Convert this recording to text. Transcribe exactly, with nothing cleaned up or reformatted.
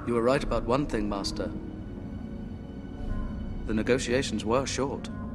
You were right about one thing, Master. The negotiations were short.